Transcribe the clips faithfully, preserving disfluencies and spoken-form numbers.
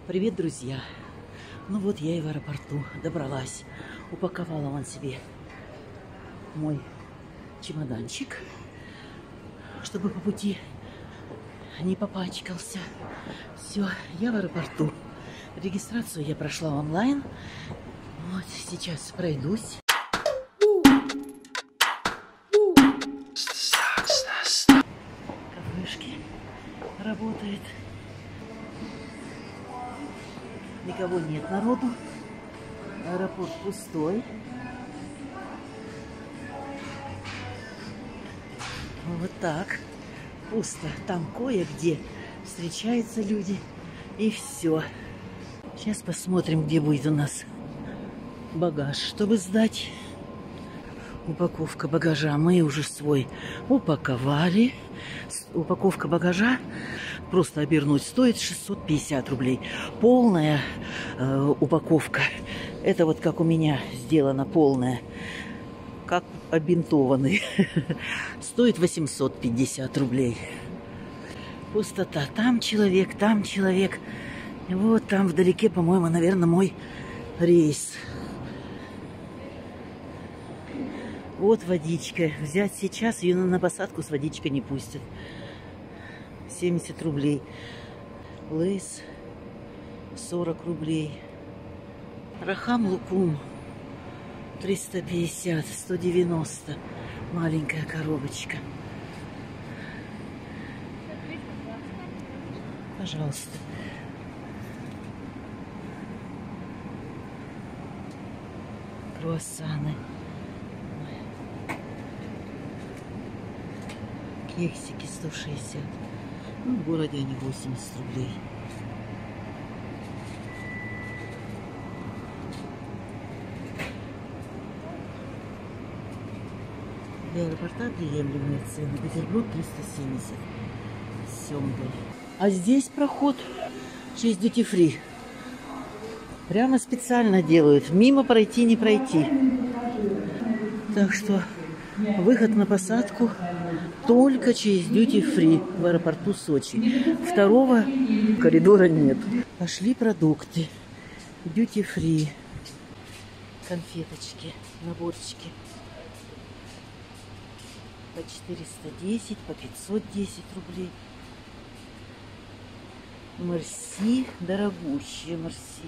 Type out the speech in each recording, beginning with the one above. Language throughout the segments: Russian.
Привет, друзья! Ну вот я и в аэропорту добралась. Упаковала он себе мой чемоданчик, чтобы по пути не попачкался. Все, я в аэропорту. Регистрацию я прошла онлайн. Вот сейчас пройдусь. Кафешки работает. Никого нет, народу. Аэропорт пустой. Вот так. Пусто. Там кое-где встречаются люди. И все. Сейчас посмотрим, где будет у нас багаж, чтобы сдать. Упаковка багажа. Мы уже свой упаковали. Упаковка багажа просто обернуть стоит шестьсот пятьдесят рублей. Полная э, упаковка. Это вот как у меня сделана полная. Как обинтованный. Стоит восемьсот пятьдесят рублей. Пустота. Там человек, там человек. И вот там вдалеке, по-моему, наверное, мой рейс. Вот водичка. Взять сейчас, ее на посадку с водичкой не пустят. семьдесят рублей. Лейс сорок рублей. Рахам лукум триста пятьдесят, сто девяносто. Маленькая коробочка. Пожалуйста. Круассаны. Кексики сто шестьдесят. Ну, в городе они восемьдесят рублей. Для аэропорта приемлемые цены. Петербург триста семьдесят. С семгой. А здесь проход через Duty Free. Прямо специально делают. Мимо пройти не пройти. Так что выход на посадку только через Duty Free в аэропорту Сочи. Второго коридора нет. Пошли продукты. Duty Free. Конфеточки, наборчики. По четыреста десять, по пятьсот десять рублей. Мерси, дорогущие мерси.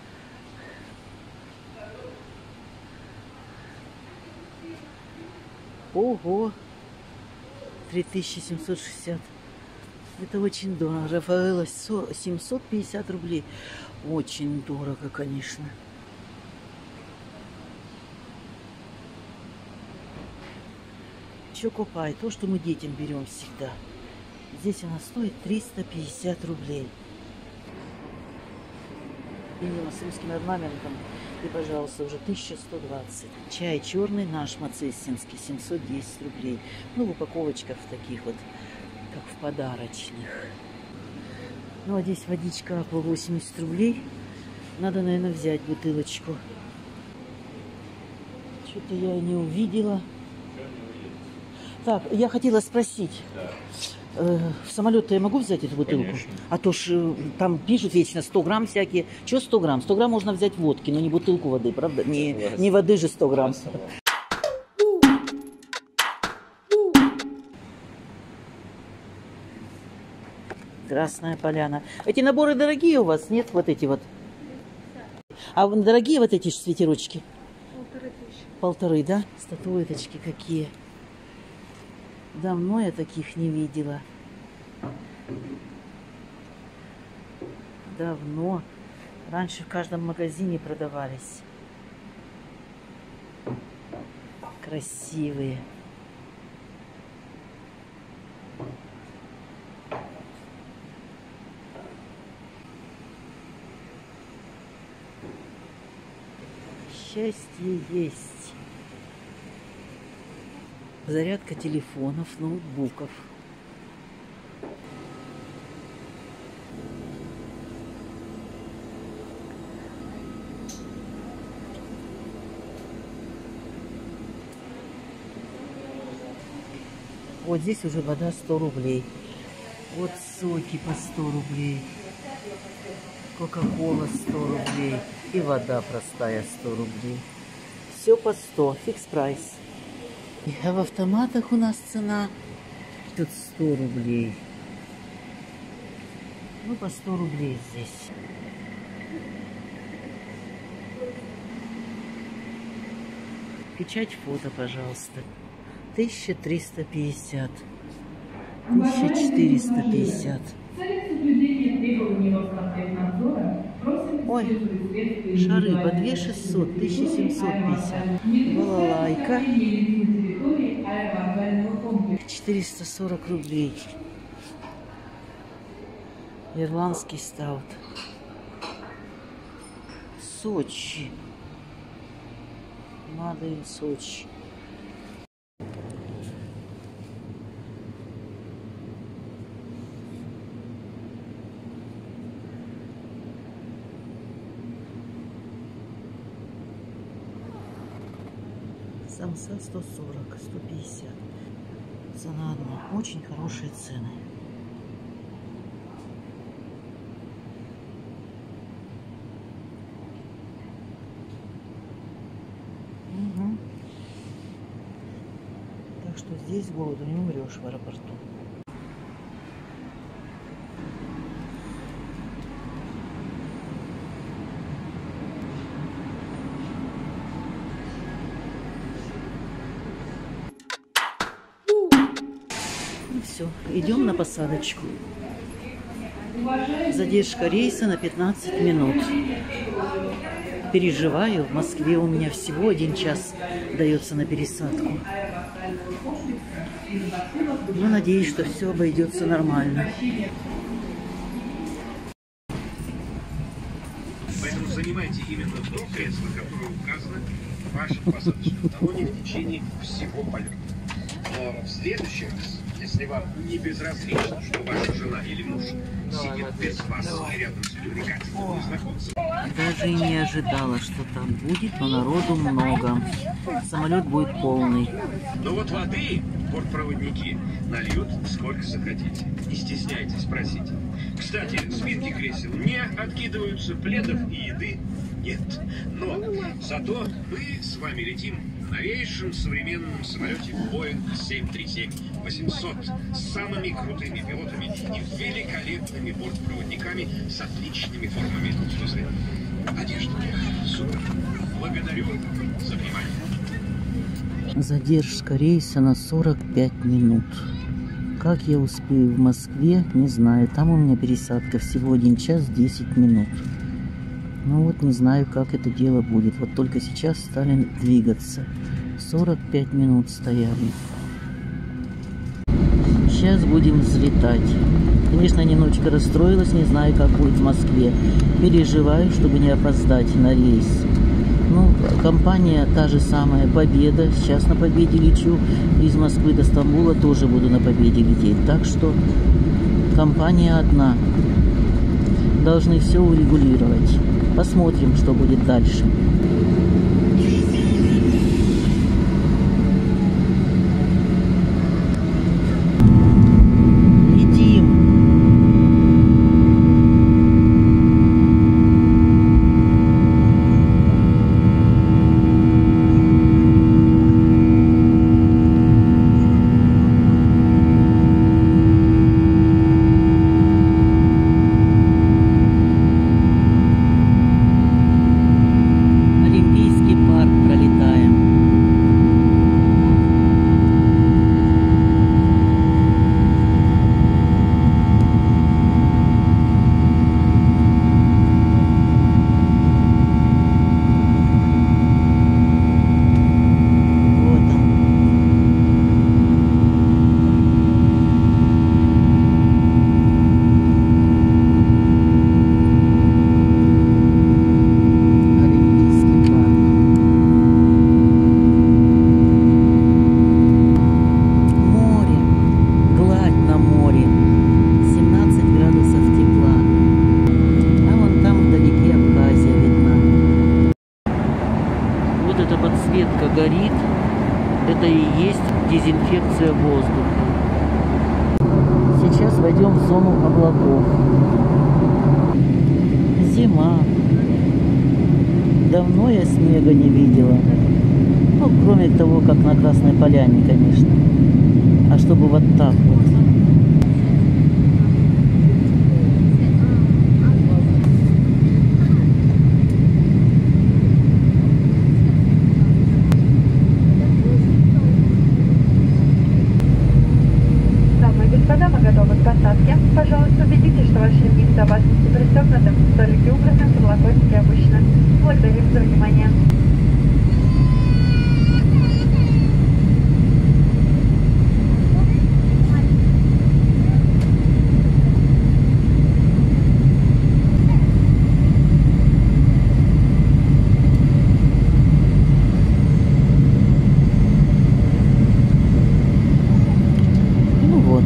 Ого! три тысячи семьсот шестьдесят. Это очень дорого. Рафаэлло семьсот пятьдесят рублей. Очень дорого, конечно. Чокопай. То, что мы детям берем всегда. Здесь она стоит триста пятьдесят рублей. Именно с русским орнаментом. И, пожалуйста, уже тысяча сто двадцать. Чай черный наш мацессинский, семьсот десять рублей. Ну, в упаковочках в таких вот, как в подарочных. Ну, а здесь водичка по восемьдесят рублей. Надо, наверное, взять бутылочку. Что-то я не увидела. Так, я хотела спросить. В самолет-то я могу взять эту бутылку? Конечно. А то ж там пишут вечно сто грамм всякие. Что сто грамм? сто грамм можно взять водки, но не бутылку воды, правда? Не, не воды же сто грамм. Красная Поляна. Эти наборы дорогие у вас, нет? Вот эти вот. А дорогие вот эти свитерочки? Полторы тысячи. Полторы, да? Статуэточки какие. Давно я таких не видела. Давно. Раньше в каждом магазине продавались. Красивые. Счастье есть. Зарядка телефонов, ноутбуков. Вот здесь уже вода сто рублей. Вот соки по сто рублей. Кока-кола сто рублей. И вода простая сто рублей. Все по сто. Фикс прайс. А в автоматах у нас цена тут сто рублей. Ну, по сто рублей здесь. Печать фото, пожалуйста. тысяча триста пятьдесят. тысяча четыреста пятьдесят. Ой, шары по две тысячи шестьсот, тысяча семьсот пятьдесят. Балалайка. четыреста сорок рублей. Ирландский стаут. Сочи. Мадейн Сочи. Самса сто сорок, сто пятьдесят. Цена одна. Очень хорошие цены. Угу. Так что здесь с голоду не умрешь в аэропорту. Ну все, идем на посадочку. Задержка рейса на пятнадцать минут. Переживаю, в Москве у меня всего один час дается на пересадку. Но надеюсь, что все обойдется нормально. Поэтому занимайте именно то кресло, которое указано в вашем посадочном талоне в течение всего полета. Но в следующий раз, если вам не безразлично, что ваша жена или муж сидит без вас и рядом с привлекательным незнакомцем. Даже и не ожидала, что так будет, но народу много. Самолет будет полный. Но вот воды бортпроводники нальют сколько захотите. Не стесняйтесь просить. Кстати, спинки кресел не откидываются, пледов и еды нет. Но зато мы с вами летим в новейшем современном самолете Boeing семь три семь восемьсот с самыми крутыми пилотами и великолепными бортпроводниками с отличными формами. В смысле, одежда. Супер. Благодарю за внимание. Задержка рейса на сорок пять минут. Как я успею в Москве, не знаю. Там у меня пересадка всего один час десять минут. Ну вот не знаю, как это дело будет. Вот только сейчас стали двигаться. сорок пять минут стояли. Сейчас будем взлетать. Конечно, немножечко расстроилась, не знаю, как будет в Москве. Переживаю, чтобы не опоздать на рейс. Ну, компания та же самая, Победа. Сейчас на Победе лечу. Из Москвы до Стамбула тоже буду на Победе лететь. Так что компания одна. Должны все урегулировать. Посмотрим, что будет дальше. Горит, это и есть дезинфекция воздуха. Сейчас войдем в зону облаков. давно я снега не видела. Ну, кроме того, как на Красной Поляне, конечно. А чтобы вот так вот. Пожалуйста, убедитесь, что ваши ремни безопасности пристегнуты, столики убраны, подлокотники опущены. Благодарим за внимание. Ну вот.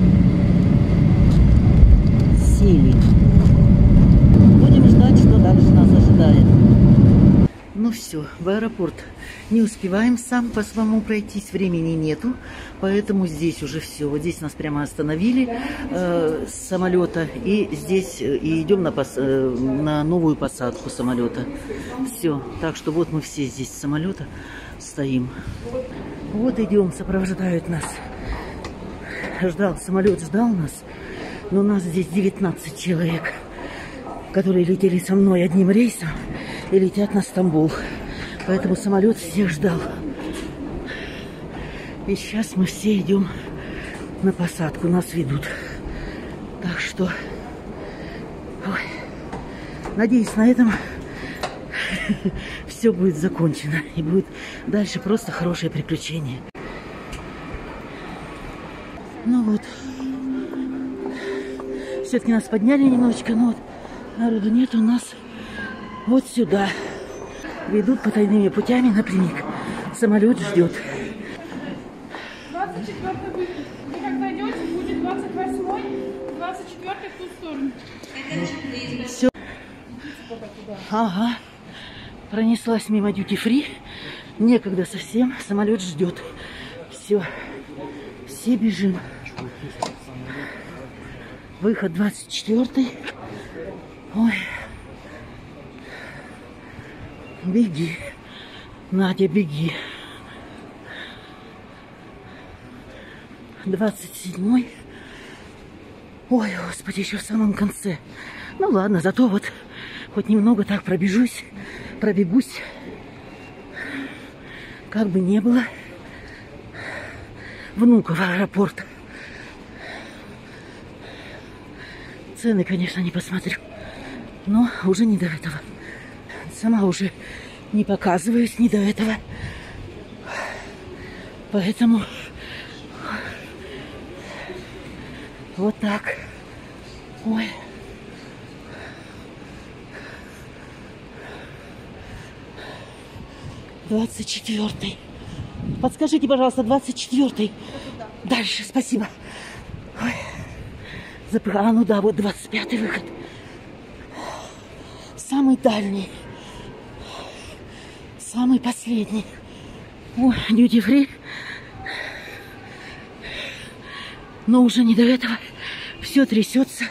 Будем ждать, что дальше нас ожидает. Ну все, в аэропорт не успеваем сам по самому пройтись, времени нету, поэтому здесь уже все. Вот здесь нас прямо остановили э, с самолета, и здесь и идем на, пос, э, на новую посадку самолета. Все, так что вот мы все здесь с самолета стоим. Вот идем, сопровождают нас. Ждал самолет, ждал нас. Но у нас здесь девятнадцать человек, которые летели со мной одним рейсом и летят на Стамбул. Поэтому самолет всех ждал. И сейчас мы все идем на посадку, нас ведут. Так что, ой, надеюсь, на этом все будет закончено. И будет дальше просто хорошее приключение. Ну вот. Все-таки нас подняли немножечко, но вот народу нет у нас. Вот сюда. Ведут потайными путями напрямик. Самолет ждет. двадцать четвёртый выход. Вы как зайдете, будет двадцать восьмой, двадцать четвёртый в ту сторону. Все. Ага. Пронеслась мимо дьюти-фри. Некогда совсем. Самолет ждет. Все. Все бежим. Выход двадцать четвёртый. Ой. Беги. Надя, беги. двадцать седьмой. Ой, Господи, еще в самом конце. Ну ладно, зато вот хоть немного так пробежусь, пробегусь. Как бы не было. Внука в аэропорт. Цены, конечно, не посмотрю. Но уже не до этого. Сама уже не показываюсь, не до этого. Поэтому вот так. Ой. двадцать четвёртый. Подскажите, пожалуйста, двадцать четвёртый. Дальше, спасибо. Ой. А, ну да, вот двадцать пятый выход. Самый дальний. Самый последний. О, дьюти-фри. Но уже не до этого. Все трясется.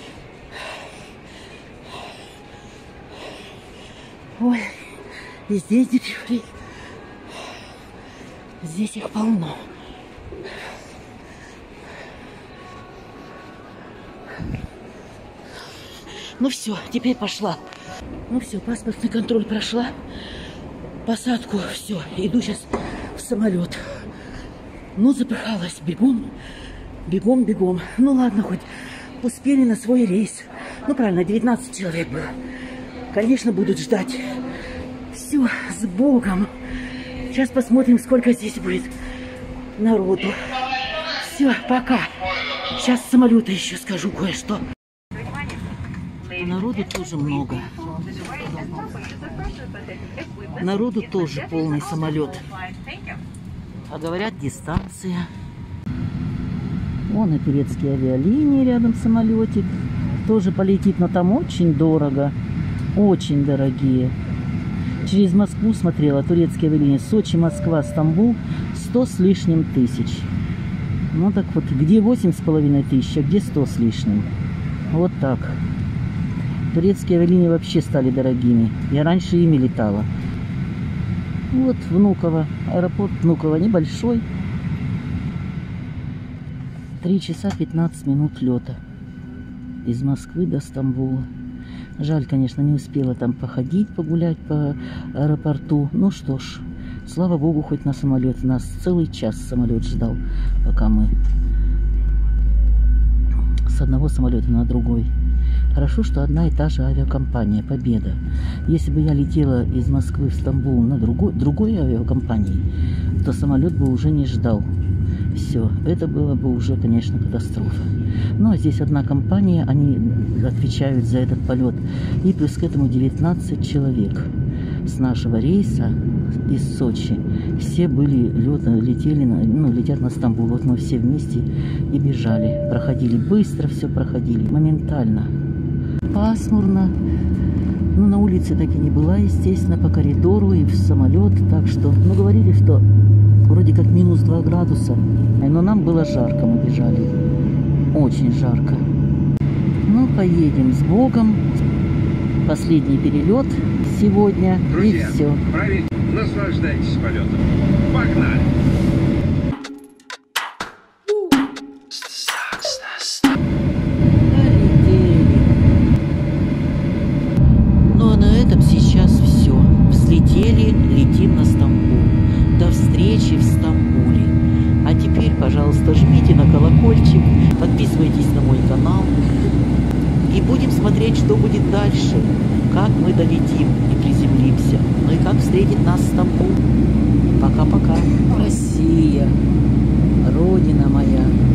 Ой, и здесь дьюти-фри. Здесь их полно. Ну все, теперь пошла. Ну все, паспортный контроль прошла. Посадку, все, иду сейчас в самолет. Ну, запыхалась, бегом, бегом, бегом. Ну ладно, хоть успели на свой рейс. Ну правильно, девятнадцать человек было. Конечно, будут ждать. Все, с Богом. Сейчас посмотрим, сколько здесь будет народу. Все, пока. Сейчас с самолета еще скажу кое-что. Народу тоже много. Народу тоже полный самолет. А говорят, дистанция. Вон и турецкие авиалинии рядом самолетик. Тоже полетит, но там очень дорого. Очень дорогие. Через Москву смотрела турецкие авиалинии. Сочи, Москва, Стамбул. Сто с лишним тысяч. Ну так вот, где восемь с половиной тысяч, а где сто с лишним. Вот так. Турецкие авиалинии вообще стали дорогими. Я раньше ими летала. Вот Внуково. Аэропорт Внуково небольшой. три часа пятнадцать минут лета. Из Москвы до Стамбула. Жаль, конечно, не успела там походить, погулять по аэропорту. Ну что ж, слава богу, хоть на самолет. Нас целый час самолет ждал, пока мы с одного самолета на другой. Хорошо, что одна и та же авиакомпания «Победа». Если бы я летела из Москвы в Стамбул на другой, другой авиакомпании, то самолет бы уже не ждал. Все, это было бы уже, конечно, катастрофа. Но здесь одна компания, они отвечают за этот полет. И плюс к этому девятнадцать человек с нашего рейса из Сочи. Все были, летели, ну, летят на Стамбул. Вот мы все вместе и бежали. Проходили быстро, все проходили, моментально. Пасмурно. Ну, на улице так и не была, естественно, по коридору и в самолет. Так что, ну, говорили, что вроде как минус два градуса. Но нам было жарко, мы бежали. Очень жарко. Ну, поедем с Богом. Последний перелет сегодня. Друзья, и все. Правильно, наслаждайтесь полетом. Погнали! Ну, а на этом сейчас все. Взлетели, летим на Стамбул. До встречи в Стамбуле. А теперь, пожалуйста, жмите на колокольчик, подписывайтесь на мой канал. И будем смотреть, что будет дальше. Как мы долетим и приземлимся. Ну и как встретит нас Стамбул. Пока-пока. Россия, Родина моя.